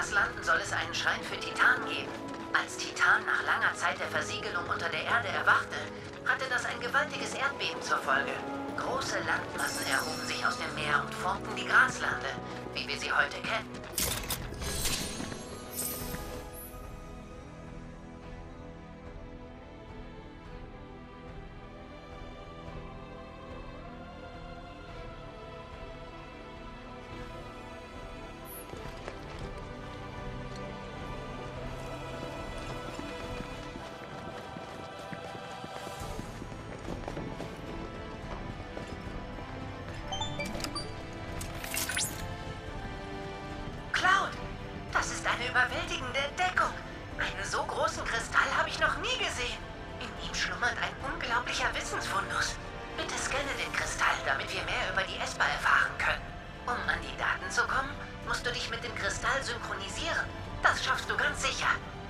Graslanden soll es einen Schrein für Titan geben. Als Titan nach langer Zeit der Versiegelung unter der Erde erwachte, hatte das ein gewaltiges Erdbeben zur Folge. Große Landmassen erhoben sich aus dem Meer und formten die Graslande, wie wir sie heute kennen. Eine überwältigende Entdeckung. Einen so großen Kristall habe ich noch nie gesehen. In ihm schlummert ein unglaublicher Wissensfundus. Bitte scanne den Kristall, damit wir mehr über die Esper erfahren können. Um an die Daten zu kommen, musst du dich mit dem Kristall synchronisieren. Das schaffst du ganz sicher.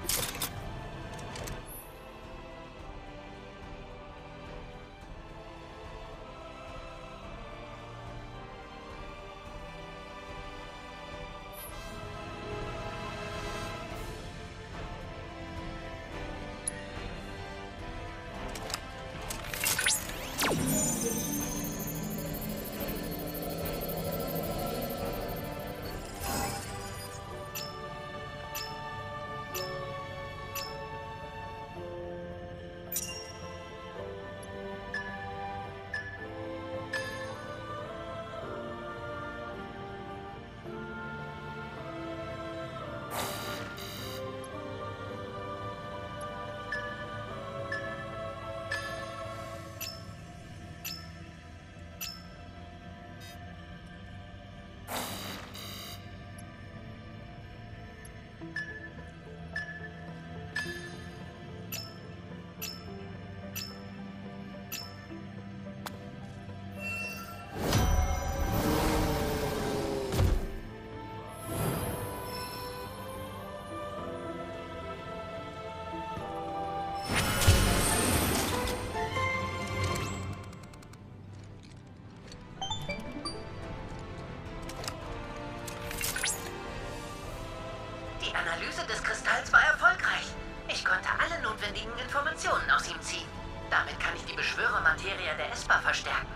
Die Analyse des Kristalls war erfolgreich. Ich konnte alle notwendigen Informationen aus ihm ziehen. Damit kann ich die Beschwörermaterie der Esper verstärken.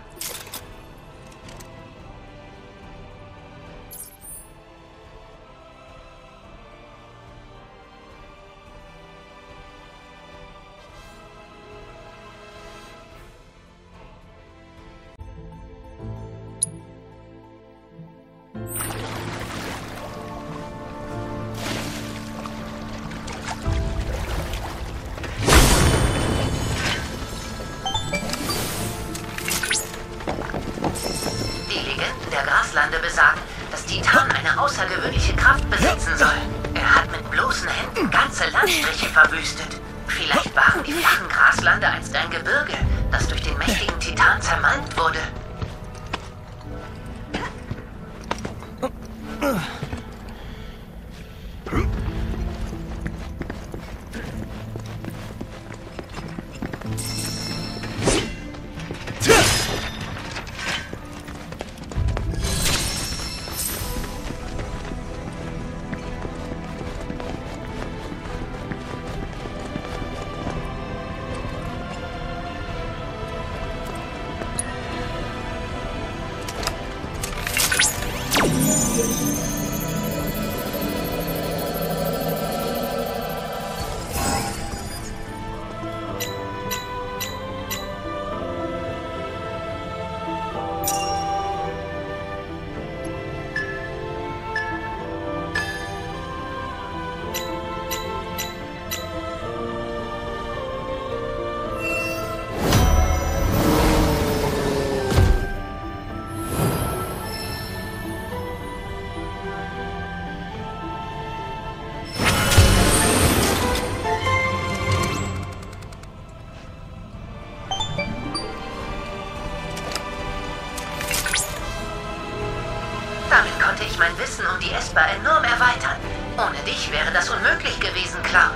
Der Graslande besagen, dass Titan eine außergewöhnliche Kraft besitzen soll. Er hat mit bloßen Händen ganze Landstriche verwüstet. Vielleicht waren die flachen Graslande einst ein Gebirge, das durch den mächtigen Titan zermalmt wurde. Damit konnte ich mein Wissen um die Esper enorm erweitern. Ohne dich wäre das unmöglich gewesen, Cloud.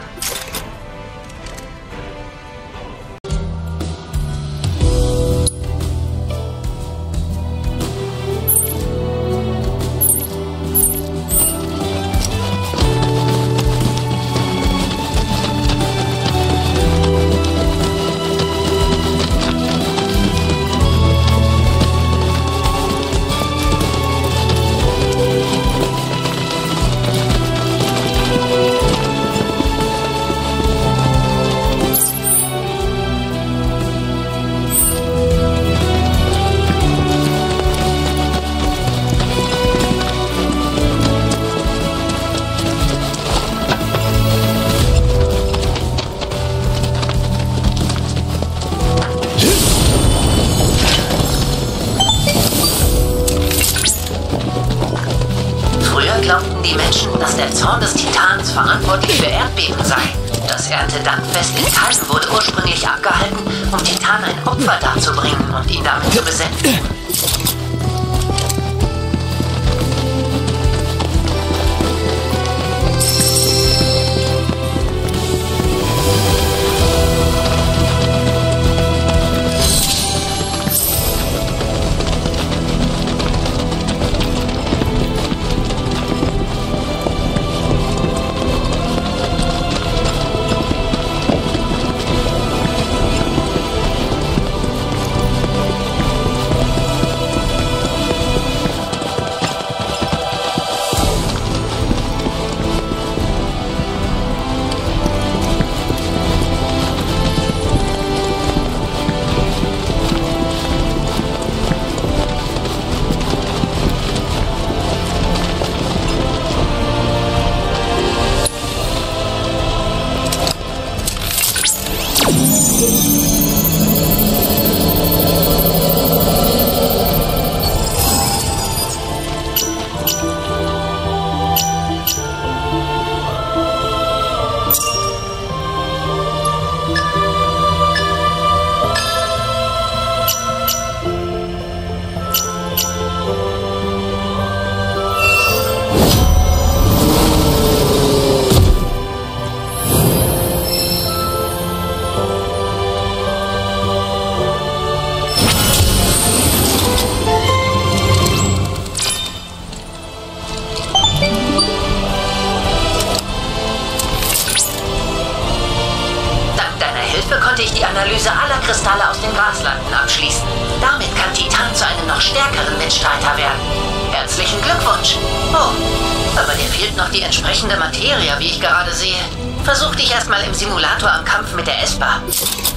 Das Erntedankfest in Cannes wurde ursprünglich abgehalten, um Titan ein Opfer darzubringen und ihn damit zu besänftigen. Konnte ich die Analyse aller Kristalle aus den Graslanden abschließen. Damit kann Titan zu einem noch stärkeren Mitstreiter werden. Herzlichen Glückwunsch. Oh, aber dir fehlt noch die entsprechende Materie, wie ich gerade sehe. Versuch dich erstmal im Simulator am Kampf mit der Esper.